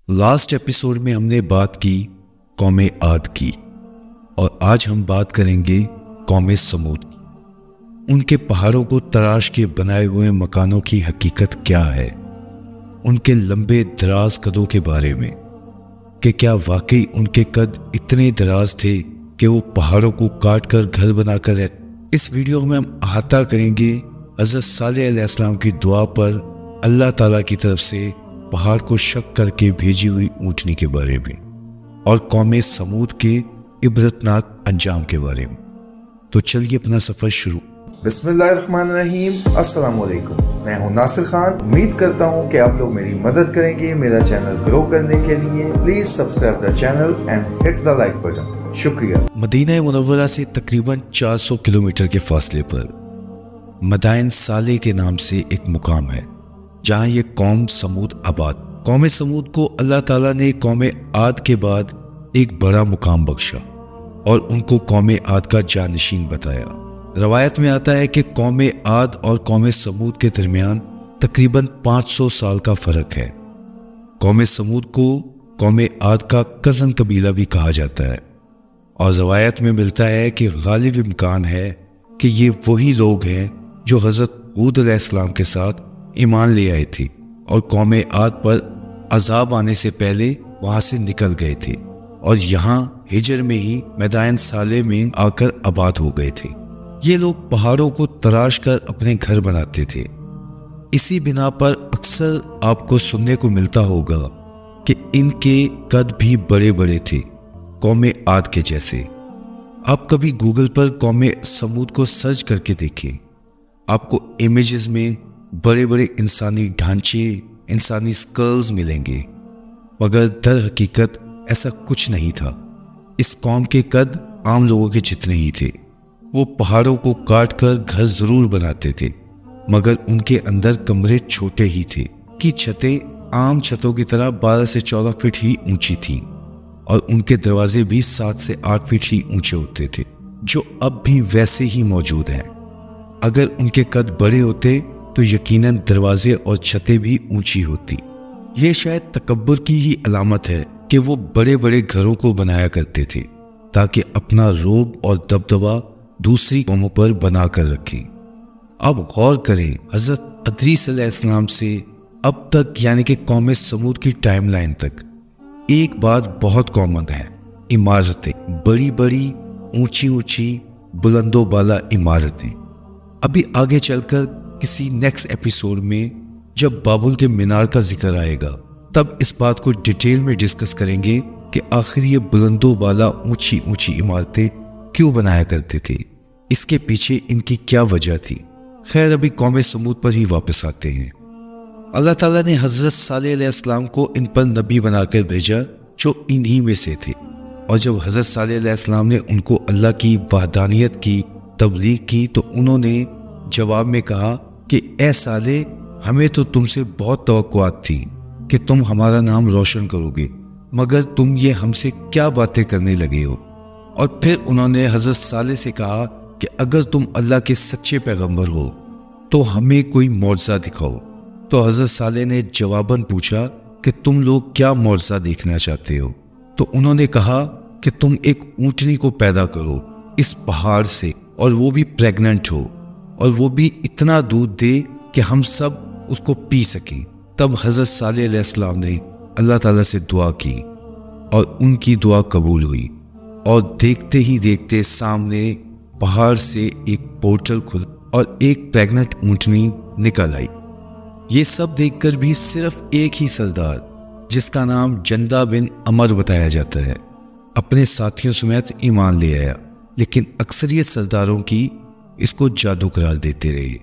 Last episode میں ہم نے بات کی قوم عاد کی اور آج ہم بات کریں گے قوم سمود کی۔ ان کے پہاڑوں کو تراش کے بنائے ہوئے مکانوں کی حقیقت کیا ہے، ان کے لمبے دراز قدوں کے بارے میں کہ کیا واقعی ان کے قد اتنے دراز تھے کہ وہ پہاڑوں کو کاٹ کر گھر بنا کر رہتے۔ اس ویڈیو میں ہم احاطہ کریں گے حضرت صالح علیہ السلام کی دعا پر اللہ تعالیٰ کی طرف سے پہاڑ کو شق کر کے بھیجی ہوئی اونٹنی کے بارے میں اور قوم سمود کے عبرتناک انجام کے بارے میں۔ تو چلیے اپنا سفر شروع۔ بسم اللہ الرحمن الرحیم۔ السلام علیکم، میں ہوں ناصر خان۔ امید کرتا ہوں کہ آپ لوگ میری مدد کریں گے میرا چینل گرو کرنے کے لیے۔ Please subscribe the channel and hit the like button. شکریہ۔ مدینہ منورہ سے تقریباً 400 کلومیٹر کے فاصلے پر مدائن صالح کے نام سے ایک مقام ہے جہاں یہ قوم سمود آباد۔ قوم سمود کو اللہ تعالیٰ نے قوم عاد کے بعد ایک بڑا مقام بخشا اور ان کو قوم عاد کا جانشین بتایا۔ روایت میں آتا ہے کہ قوم عاد اور قوم سمود کے درمیان تقریباً 500 سال کا فرق ہے۔ قوم سمود کو قوم عاد کا کزن قبیلہ بھی کہا جاتا ہے اور روایت میں ملتا ہے کہ غالب امکان ہے کہ یہ وہی لوگ ہیں جو حضرت ہود علیہ السلام کے ساتھ ایمان لے آئے تھے اور قوم عاد پر عذاب آنے سے پہلے وہاں سے نکل گئے تھے اور یہاں ہجر میں ہی میدان صالح میں آ کر آباد ہو گئے تھے۔ یہ لوگ پہاڑوں کو تراش کر اپنے گھر بناتے تھے۔ اسی بنا پر اکثر آپ کو سننے کو ملتا ہوگا کہ ان کے قد بھی بڑے بڑے تھے، قوم عاد کے جیسے۔ آپ کبھی گوگل پر قوم سمود کو سرچ کر کے دیکھیں، آپ کو امیجز میں بڑے بڑے انسانی ڈھانچے، انسانی سکلز ملیں گے، مگر در حقیقت ایسا کچھ نہیں تھا۔ اس قوم کے قد عام لوگوں کے جتنے ہی تھے۔ وہ پہاڑوں کو کاٹ کر گھر ضرور بناتے تھے مگر ان کے اندر کمرے چھوٹے ہی تھے کہ چھتیں عام چھتوں کی طرح 12 سے 14 فٹ ہی اونچی تھیں اور ان کے دروازے بھی 7 سے 8 فٹ ہی اونچے ہوتے تھے، جو اب بھی ویسے ہی موجود ہیں۔ اگر ان کے قد بڑے ہوتے تو یقیناً دروازے اور چھتیں بھی اونچی ہوتی۔ یہ شاید تکبر کی ہی علامت ہے کہ وہ بڑے بڑے گھروں کو بنایا کرتے تھے تاکہ اپنا رعب اور دبدبہ دوسری قوموں پر بنا کر رکھیں۔ اب غور کریں، حضرت ادریس علیہ السلام سے اب تک یعنی کہ قوم سمود کی ٹائم لائن تک ایک بات بہت کامن ہے، عمارتیں، بڑی بڑی اونچی اونچی بلند و بالا عمارتیں۔ ابھی آگے چل کر کسی نیکسٹ ایپیسوڈ میں جب بابل کے مینار کا ذکر آئے گا تب اس بات کو ڈیٹیل میں ڈسکس کریں گے کہ آخر یہ بلند و بالا اونچی اونچی عمارتیں کیوں بنایا کرتے تھے، اس کے پیچھے ان کی کیا وجہ تھی۔ خیر ابھی قوم سمود پر ہی واپس آتے ہیں۔ اللہ تعالیٰ نے حضرت صالح علیہ السلام کو ان پر نبی بنا کر بھیجا جو انہی میں سے تھے، اور جب حضرت صالح علیہ السلام نے ان کو اللہ کی وحدانیت کی تبلیغ کی تو انہوں نے جواب میں کہا کہ اے صالح، ہمیں تو تم سے بہت توقعات تھی کہ تم ہمارا نام روشن کرو گے، مگر تم یہ ہم سے کیا باتیں کرنے لگے ہو۔ اور پھر انہوں نے حضرت صالح سے کہا کہ اگر تم اللہ کے سچے پیغمبر ہو تو ہمیں کوئی معجزہ دکھاؤ۔ تو حضرت صالح نے جواباً پوچھا کہ تم لوگ کیا معجزہ دیکھنا چاہتے ہو؟ تو انہوں نے کہا کہ تم ایک اونٹنی کو پیدا کرو اس پہاڑ سے، اور وہ بھی پریگننٹ ہو، اور وہ بھی اتنا دودھ دے کہ ہم سب اس کو پی سکیں۔ تب حضرت صالح علیہ السلام نے اللہ تعالیٰ سے دعا کی اور ان کی دعا قبول ہوئی، اور دیکھتے ہی دیکھتے سامنے پہاڑ سے ایک پورٹل کھلا اور ایک پریگننٹ اونٹنی نکل آئی۔ یہ سب دیکھ کر بھی صرف ایک ہی سردار جس کا نام جندہ بن عمر بتایا جاتا ہے اپنے ساتھیوں سمیت ایمان لے آیا، لیکن اکثریت سرداروں کی اس کو جادو قرار دیتے رہے۔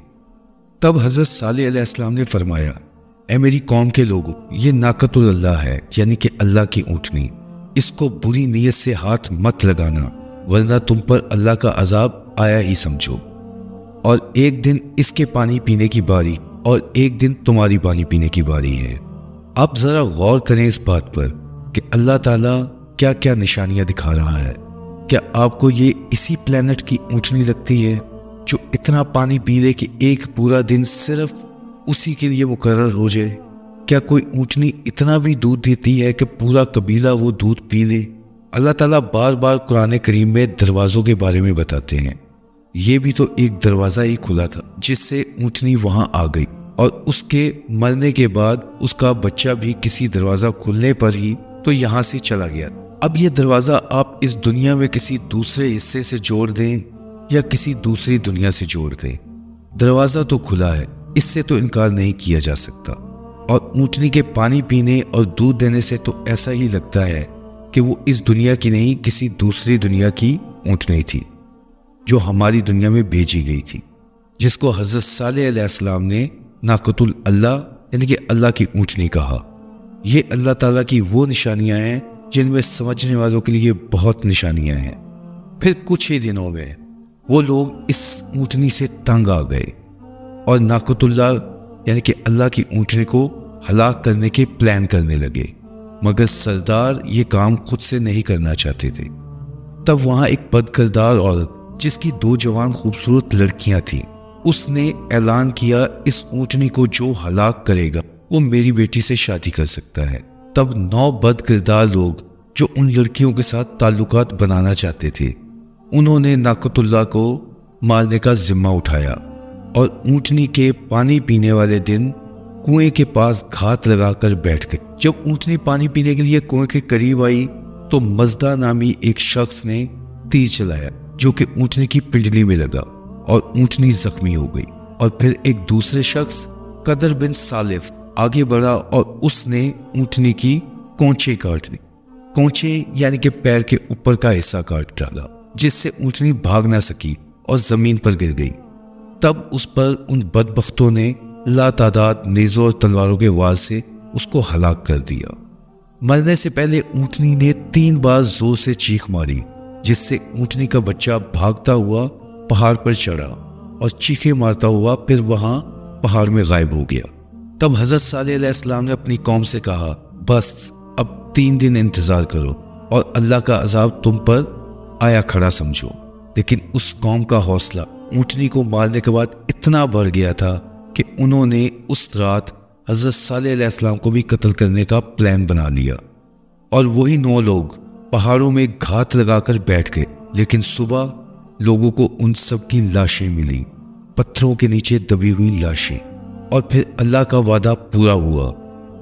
تب حضرت صالح علیہ السلام نے فرمایا، اے میری قوم کے لوگوں، یہ ناقۃ اللہ ہے یعنی کہ اللہ کی اونٹنی، اس کو بری نیت سے ہاتھ مت لگانا ورنہ تم پر اللہ کا عذاب آیا ہی سمجھو، اور ایک دن اس کے پانی پینے کی باری اور ایک دن تمہاری پانی پینے کی باری ہے۔ آپ ذرا غور کریں اس بات پر کہ اللہ تعالیٰ کیا کیا نشانیاں دکھا رہا ہے۔ کیا آپ کو یہ اسی پلینٹ کی اونٹنی لگتی ہے جو اتنا پانی پی لے کہ ایک پورا دن صرف اسی کے لیے مقرر ہو جائے؟ کیا کوئی اونٹنی اتنا بھی دودھ دیتی ہے کہ پورا قبیلہ وہ دودھ پی لے؟ اللہ تعالیٰ بار بار قرآن کریم میں دروازوں کے بارے میں بتاتے ہیں۔ یہ بھی تو ایک دروازہ ہی کھلا تھا جس سے اونٹنی وہاں آ گئی، اور اس کے مرنے کے بعد اس کا بچہ بھی کسی دروازہ کھلنے پر ہی تو یہاں سے چلا گیا۔ اب یہ دروازہ آپ اس دنیا میں کسی دوسرے حصے سے جوڑ دیں یا کسی دوسری دنیا سے جوڑ دیں، دروازہ تو کھلا ہے، اس سے تو انکار نہیں کیا جا سکتا۔ اور اونٹنی کے پانی پینے اور دودھ دینے سے تو ایسا ہی لگتا ہے کہ وہ اس دنیا کی نہیں کسی دوسری دنیا کی اونٹنی تھی جو ہماری دنیا میں بھیجی گئی تھی، جس کو حضرت صالح علیہ السلام نے ناقۃ اللہ یعنی کہ اللہ کی اونٹنی کہا۔ یہ اللہ تعالیٰ کی وہ نشانیاں ہیں جن میں سمجھنے والوں کے لیے بہت نشانیاں ہیں۔ پھر کچھ ہی دنوں میں وہ لوگ اس اونٹنی سے تنگ آ گئے اور ناقۃ اللہ یعنی کہ اللہ کی اونٹنی کو ہلاک کرنے کے پلان کرنے لگے، مگر سردار یہ کام خود سے نہیں کرنا چاہتے تھے۔ تب وہاں ایک بد کردار عورت جس کی 2 جوان خوبصورت لڑکیاں تھیں، اس نے اعلان کیا اس اونٹنی کو جو ہلاک کرے گا وہ میری بیٹی سے شادی کر سکتا ہے۔ تب 9 بد کردار لوگ جو ان لڑکیوں کے ساتھ تعلقات بنانا چاہتے تھے، انہوں نے ناقۃ اللہ کو مارنے کا ذمہ اٹھایا اور اونٹنی کے پانی پینے والے دن کنویں کے پاس گھات لگا کر بیٹھ گئے۔ جب اونٹنی پانی پینے کے لیے کنویں کے قریب آئی تو مزدہ نامی ایک شخص نے تیر چلایا جو کہ اونٹنی کی پنڈلی میں لگا اور اونٹنی زخمی ہو گئی۔ اور پھر ایک دوسرے شخص قدر بن سالف آگے بڑھا اور اس نے اونٹنی کی کونچے کاٹ دی۔ کونچے یعنی کہ پیر کے اوپر کا حصہ کاٹ ڈالا، جس سے اونٹنی بھاگ نہ سکی اور زمین پر گر گئی۔ تب اس پر ان بدبختوں نے لاتعداد نیزوں اور تلواروں کے وار سے اس کو ہلاک کر دیا۔ مرنے سے پہلے اونٹنی نے 3 بار زور سے چیخ ماری، جس سے اونٹنی کا بچہ بھاگتا ہوا پہاڑ پر چڑھا اور چیخیں مارتا ہوا پھر وہاں پہاڑ میں غائب ہو گیا۔ تب حضرت صالح علیہ السلام نے اپنی قوم سے کہا، بس اب 3 دن انتظار کرو اور اللہ کا عذاب تم پر آیا کھڑا سمجھو۔ لیکن اس قوم کا حوصلہ اونٹنی کو مارنے کے بعد اتنا بڑھ گیا تھا کہ انہوں نے اس رات حضرت صالح علیہ السلام کو بھی قتل کرنے کا پلان بنا لیا، اور وہی 9 لوگ پہاڑوں میں گھات لگا کر بیٹھ گئے۔ لیکن صبح لوگوں کو ان سب کی لاشیں ملی، پتھروں کے نیچے دبی ہوئی لاشیں۔ اور پھر اللہ کا وعدہ پورا ہوا۔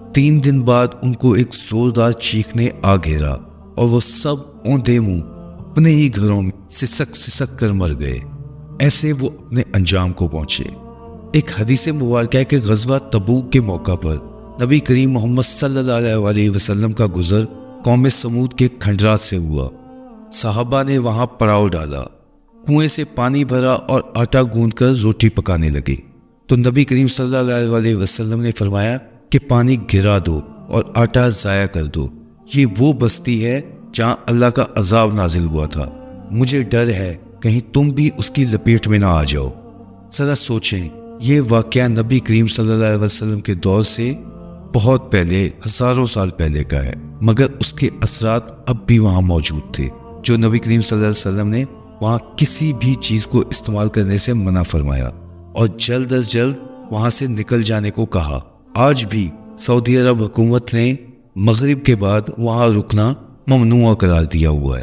3 دن بعد ان کو ایک زوردار چیخ نے آ گھیرا اور وہ سب اوندے منہ اپنے ہی گھروں میں سسک سسک کر مر گئے۔ ایسے وہ اپنے انجام کو پہنچے۔ ایک حدیث مبارکہ ہے کہ غزوہ تبوک کے موقع پر نبی کریم محمد صلی اللہ علیہ وسلم کا گزر قوم سمود کے کھنڈرات سے ہوا۔ صحابہ نے وہاں پڑاؤ ڈالا، کنویں سے پانی بھرا اور آٹا گوندھ کر روٹی پکانے لگے۔ تو نبی کریم صلی اللہ علیہ وسلم نے فرمایا کہ پانی گرا دو اور آٹا ضائع کر دو، یہ وہ بستی ہے جہاں اللہ کا عذاب نازل ہوا تھا، مجھے ڈر ہے کہیں تم بھی اس کی لپیٹ میں نہ آ جاؤ۔ ذرا سوچیں، یہ واقعہ نبی کریم صلی اللہ علیہ وسلم کے دور سے بہت پہلے، ہزاروں سال پہلے کا ہے، مگر اس کے اثرات اب بھی وہاں موجود تھے، جو نبی کریم صلی اللہ علیہ وسلم نے وہاں کسی بھی چیز کو استعمال کرنے سے منع فرمایا اور جلد از جلد وہاں سے نکل جانے کو کہا۔ آج بھی سعودی عرب حکومت نے مغرب کے بعد وہاں رکنا ممنوع قرار دیا ہوا ہے۔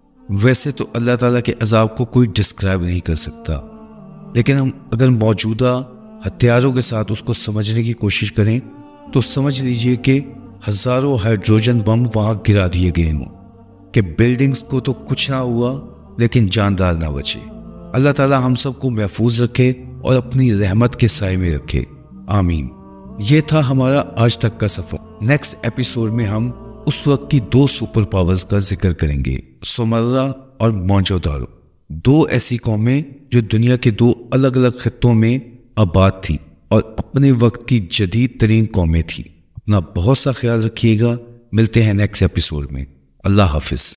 ویسے تو اللہ تعالیٰ کے عذاب کو کوئی ڈسکرائب نہیں کر سکتا، لیکن ہم اگر موجودہ ہتھیاروں کے ساتھ اس کو سمجھنے کی کوشش کریں تو سمجھ لیجئے کہ ہزاروں ہائیڈروجن بم وہاں گرا دیے گئے ہوں کہ بلڈنگز کو تو کچھ نہ ہوا لیکن جاندار نہ بچے۔ اللہ تعالیٰ ہم سب کو محفوظ رکھے اور اپنی رحمت کے سائے میں رکھے، آمین۔ یہ تھا ہمارا آج تک کا سفر۔ نیکسٹ ایپیسوڈ میں ہم اس وقت کی 2 سپر پاورز کا ذکر کریں گے، سمرا اور موئنجو داڑو، 2 ایسی قومیں جو دنیا کے 2 الگ الگ خطوں میں آباد تھی اور اپنے وقت کی جدید ترین قومیں تھیں۔ اپنا بہت سا خیال رکھیے گا، ملتے ہیں نیکسٹ ایپیسوڈ میں، اللہ حافظ۔